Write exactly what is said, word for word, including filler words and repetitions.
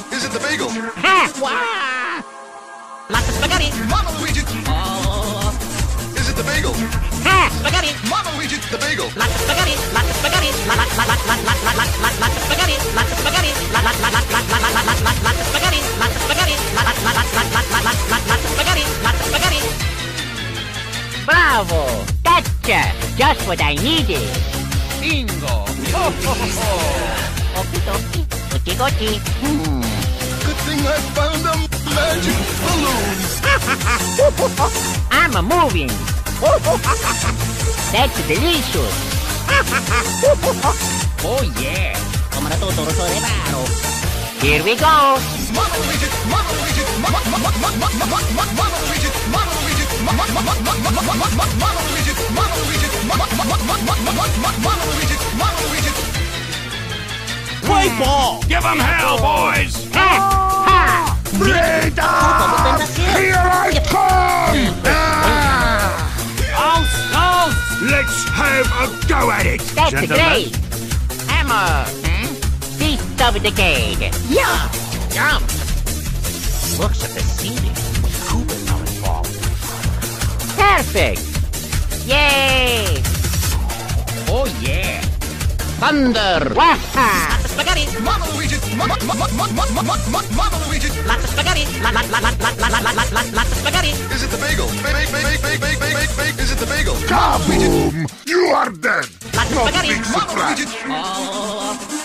Is it the bagel? Ha! Wow! Lots of spaghetti. Mama Luigi. Oh. Is it the bagel? Ha! Spaghetti. Mama Luigi, the bagel. Lots of spaghetti. Lots of spaghetti. Lot, lot, lot, lot, lot, lot, lot, lot, lots of spaghetti. Lots of spaghetti. Lot, lot, lot, lot, lot, lot, lot, lot, lot, lots of spaghetti. Lots of spaghetti. Lot, lot, lot, lot, lot, lot, lot, lot, lots of spaghetti. Lots of spaghetti. Bravo! Gotcha! Just what I needed. Bingo! Ho, ho, ho, ho. Okie dokie. Gochi gochi. Hmm. Good thing I found a magic balloon. I'm a moving. That's delicious. Oh yeah! Come on, Totoro, so raro. Here we go. Mama Luigi, Mama Luigi, Mama Mama Mama Mama Mama Luigi, Mama Luigi, Mama Mama Mama Mama Luigi, Mama Luigi, Mama Mama Mama Mama Luigi, Mama Luigi. Play ball! Give them hell, boys! Ha! Ha! Rita! Here I come! Out, out! Let's have a go at it, That's gentlemen. great. Hammer. Hmm? Piece of the cake. Yeah. Yum. Looks at the ceiling. Scuba now involved. Perfect. Yay. Oh yeah! Thunder. Waha. Lots of spaghetti. Mama Luigi, Mama Mama Mama Mama Luigi. Lots of spaghetti. Lot, lot, lot, lot, lot, lot, lot, lot, lot, lots of spaghetti. Is it the bagel? Bake, bake, bake, bake, bake, bake, bake, bake. Is it the bagel? Kaboom! You are dead! Lots of No spaghetti. big Mama surprise. Luigi. Oh.